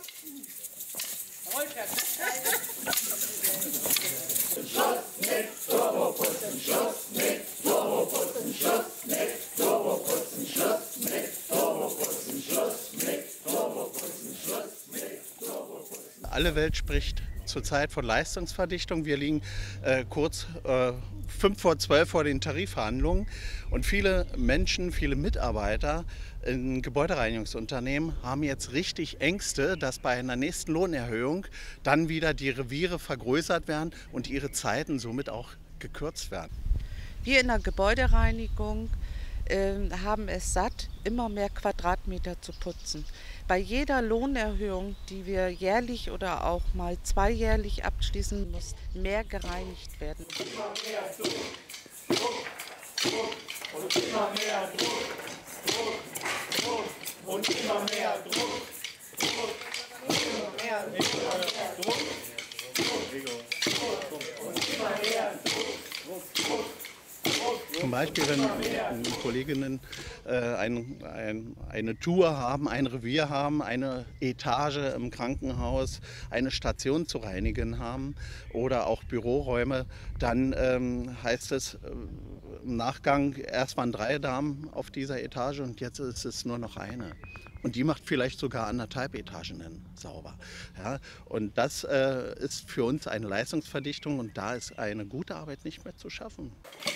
Schluss mit Turboputzen, Schluss mit Turboputzen, Schluss mit Turboputzen, Schluss mit Turboputzen, Schluss mit Turboputzen, Schluss mit Turboputzen. Alle Welt spricht zurzeit von Leistungsverdichtung. Wir liegen kurz 11:55 vor den Tarifverhandlungen und viele Menschen, viele Mitarbeiter in Gebäudereinigungsunternehmen haben jetzt richtig Ängste, dass bei einer nächsten Lohnerhöhung dann wieder die Reviere vergrößert werden und ihre Zeiten somit auch gekürzt werden. Wir in der Gebäudereinigung haben es satt, immer mehr Quadratmeter zu putzen. Bei jeder Lohnerhöhung, die wir jährlich oder auch mal zweijährlich abschließen, muss mehr gereinigt werden. Immer mehr Druck, Druck, Druck und immer mehr Druck, Druck, Druck und immer mehr Druck, Druck und immer mehr Druck, Druck und immer mehr Druck. Zum Beispiel, wenn Kolleginnen eine Tour haben, ein Revier haben, eine Etage im Krankenhaus, eine Station zu reinigen haben oder auch Büroräume, dann heißt es im Nachgang, erst waren 3 Damen auf dieser Etage und jetzt ist es nur noch eine. Und die macht vielleicht sogar 1,5 Etagen sauber. Ja, und das ist für uns eine Leistungsverdichtung und da ist eine gute Arbeit nicht mehr zu schaffen.